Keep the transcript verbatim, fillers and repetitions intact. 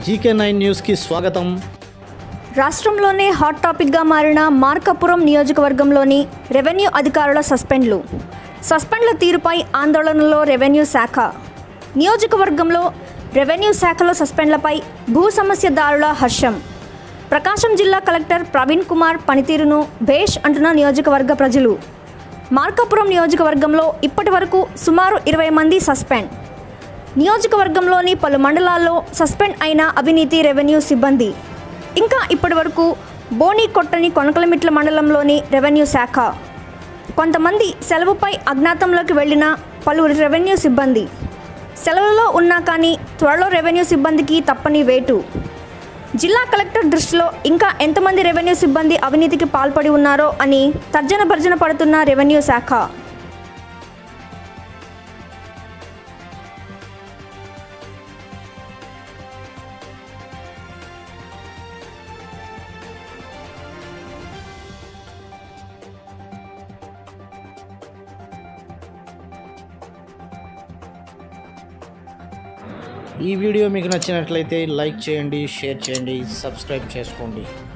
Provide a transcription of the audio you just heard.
GK nine న్యూస్కి స్వాగతం. రాష్ట్రంలోనే హాట్ టాపిక్గా మారిన మార్కాపురం నియోజకవర్గంలోని రెవెన్యూ అధికారుల సస్పెండ్లు సస్పెండ్ల తీరుపై ఆందోళనలో రెవెన్యూ శాఖ. నియోజకవర్గంలో రెవెన్యూ శాఖలో సస్పెండ్లపై భూ సమస్యదారుల హర్షం. ప్రకాశం జిల్లా కలెక్టర్ ప్రవీణ్ కుమార్ పనితీరును భేష్ అంటున్న నియోజకవర్గ ప్రజలు. మార్కాపురం నియోజకవర్గంలో ఇప్పటి వరకు సుమారు ఇరవై మంది సస్పెండ్. నియోజకవర్గంలోని పలు మండలాల్లో సస్పెండ్ అయిన అవినీతి రెవెన్యూ సిబ్బంది. ఇంకా ఇప్పటి వరకు బోని కొట్టని కొనకలమిట్ల మండలంలోని రెవెన్యూ శాఖ. కొంతమంది సెలవుపై అజ్ఞాతంలోకి వెళ్లిన పలువురు రెవెన్యూ సిబ్బంది సెలవులో ఉన్నా కానీ త్వరలో రెవెన్యూ సిబ్బందికి తప్పని వేటు. జిల్లా కలెక్టర్ దృష్టిలో ఇంకా ఎంతమంది రెవెన్యూ సిబ్బంది అవినీతికి పాల్పడి ఉన్నారో అని తర్జన భర్జన పడుతున్న రెవెన్యూ శాఖ. ఈ వీడియో మీకు నచ్చినట్లయితే లైక్ చేయండి, షేర్ చేయండి, సబ్స్క్రైబ్ చేసుకోండి.